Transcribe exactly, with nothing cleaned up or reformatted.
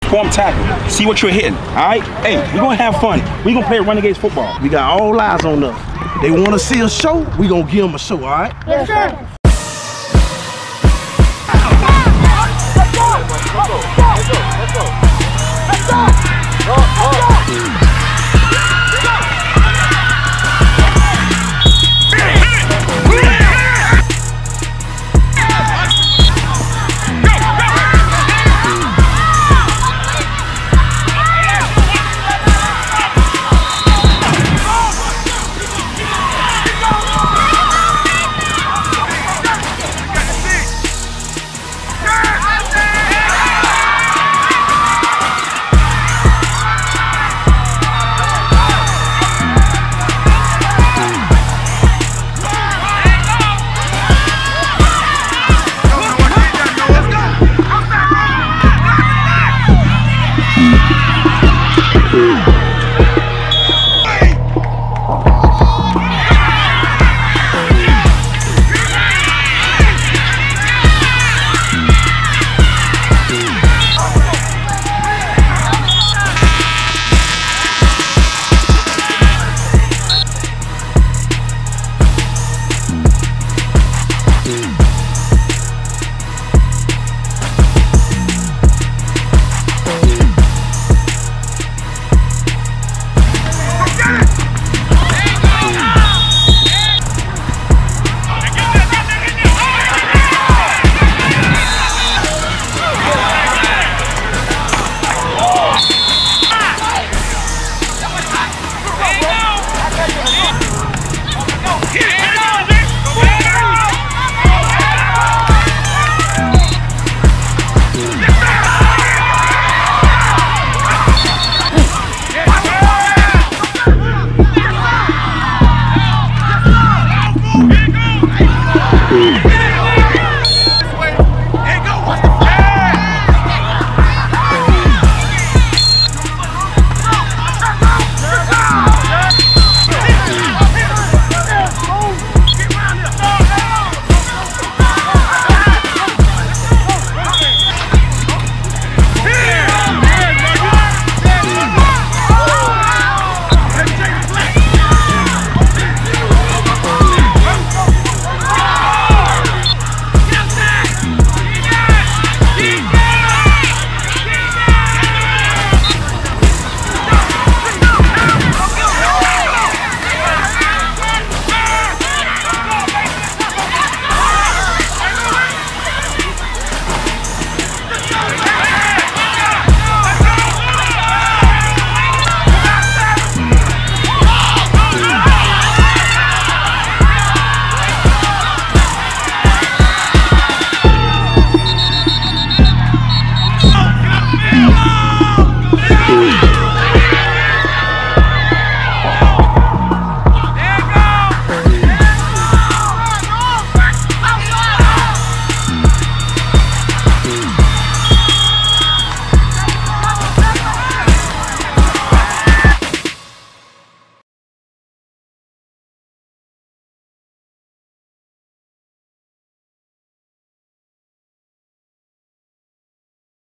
form tackle. See what you're hitting, all right? Hey, we're going to have fun. We're going to play Renegades football. We got all eyes on us. They want to see a show, we're going to give them a show, all right? Yes, sir. Let's go! Let's go! Let's go!